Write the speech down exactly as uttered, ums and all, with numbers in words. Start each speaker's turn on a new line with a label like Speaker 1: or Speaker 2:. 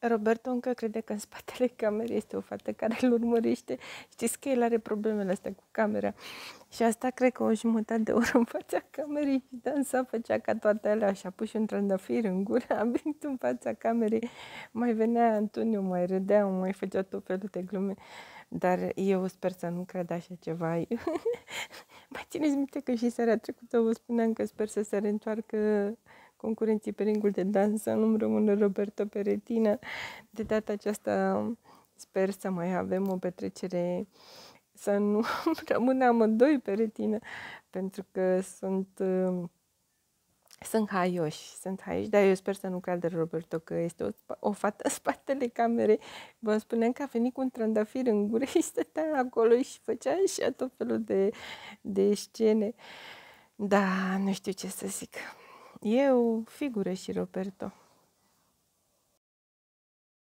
Speaker 1: Roberto încă crede că în spatele camerei este o fată care îl urmărește. Știți că el are problemele astea cu camera. Și asta cred că o jumătate de oră în fața camerei și dansa, făcea ca toate alea și a pus și un trandafir în gură, a venit în fața camerei. Mai venea Antonio, mai râdea, mai făcea tot felul de glume. Dar eu sper să nu cred așa ceva. Mai țineți minte că și seara trecută vă spuneam că sper să se reîntoarcă concurenții pe ringul de dans, să nu-mi rămână Roberto pe retină. De data aceasta sper să mai avem o petrecere, să nu rămână amândoi pe retină, pentru că sunt, uh, sunt haioși, sunt haioși, dar eu sper să nu creadă Roberto că este o, o fată în spatele camerei. Vă spuneam că a venit cu un trandafir în gură și stătea acolo și făcea așa tot felul de, de scene. Da, nu știu ce să zic. Eu, figură și Roberto.